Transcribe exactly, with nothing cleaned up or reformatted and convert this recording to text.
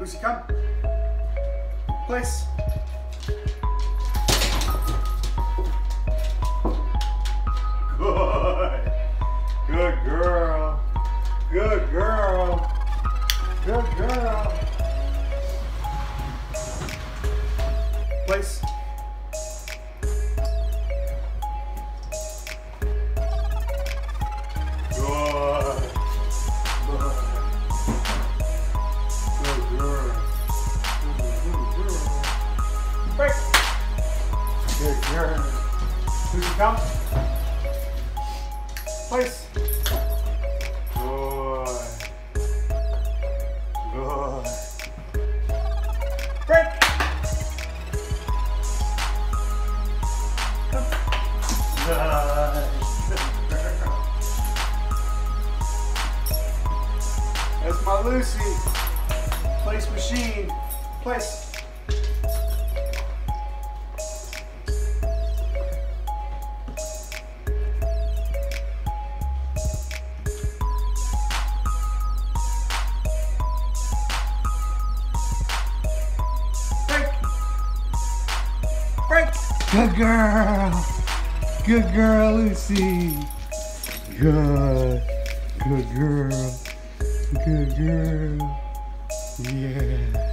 Lucy, come. Place. Good. Good girl. Good girl. Good girl. Place. Good. Good. Good girl. Good girl. Break. Good girl. Lucy, come. Place. Good. Good. Break. Come. Nice. That's my Lucy. Place machine. Place. Good girl. Good girl, Lucy. Good. Good girl. Good girl. Yeah.